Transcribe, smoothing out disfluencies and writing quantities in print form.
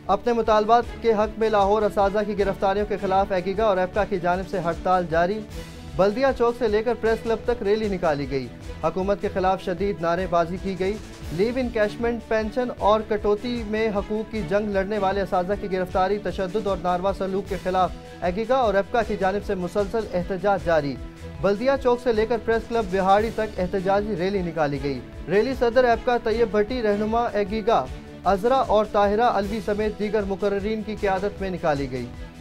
अपने मुतालबात के हक में लाहौर असाजा की गिरफ्तारियों के खिलाफ एकीगा और एपका की जानिब से हड़ताल जारी। बल्दिया चौक से लेकर प्रेस क्लब तक रैली निकाली गई। हुकूमत के खिलाफ शदीद नारेबाजी की गई। लीव इनकैशमेंट, पेंशन और कटौती में हकूक की जंग लड़ने वाले असाजा की गिरफ्तारी, तशद्दुद और नारवा सलूक के खिलाफ एकीगा और एपका की जानिब से मुसलसल एहतजाज जारी। बल्दिया चौक से लेकर प्रेस क्लब बिहाड़ी तक एहतजाजी रैली निकाली गई। रैली सदर एपका तैयब भट्टी, रहनुमा एकीगा अजरा और ताहिरा अलवी समेत दीगर मुकर्रीन की क़यादत में निकाली गई।